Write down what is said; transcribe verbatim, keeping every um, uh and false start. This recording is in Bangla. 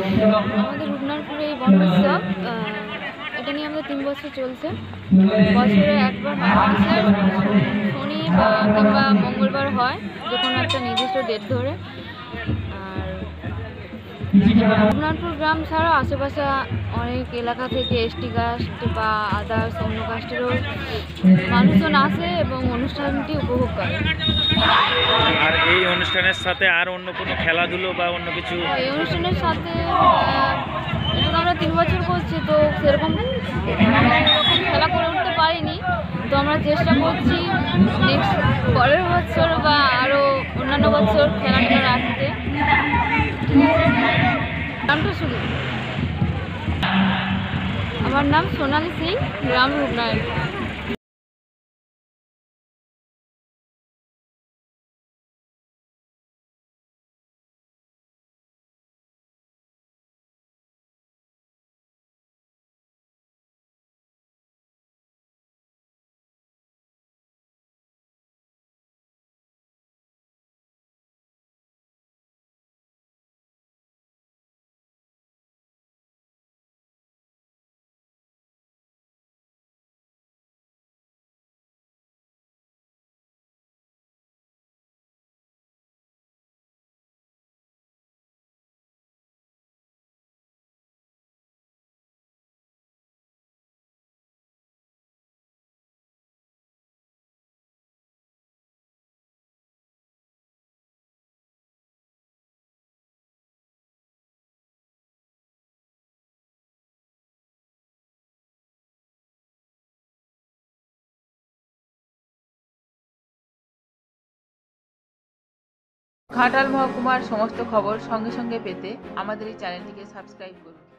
আমাদের রূপনারায়ণপুরে এই বন উৎসব এটা নিয়ে আমাদের তিন বছর চলছে। বছরে একবার মাসের শনি বা কিংবা মঙ্গলবার হয়, যে কোনো একটা নির্দিষ্ট ডেট ধরে। আর রূপনারায়ণপুর গ্রাম ছাড়াও আশেপাশে অনেক এলাকা থেকে এসটি কাস্ট বা আদার্স অন্য কাস্টেরও মানুষজন আসে এবং অনুষ্ঠানটি উপভোগ করে। আর এই অনুষ্ঠানের সাথে আর অন্য কোনো খেলাধুলো বা অন্য কিছু? এই অনুষ্ঠানের সাথে এখন আমরা তিন বছর করছি, তো সেরকম এরকম খেলা করে উঠতে পারিনি। তো আমরা চেষ্টা করছি নেক্সট পরের বছর বা আরও অন্যান্য বছর খেলাটা রাখতে। নামটা শুধু আমার নাম সোনালি সিং, গ্রাম রূপনারায়ণপুর। ঘাটাল মহকুমার সমস্ত খবর সঙ্গে সঙ্গে পেতে আমাদের এই চ্যানেলটিকে সাবস্ক্রাইব করুন।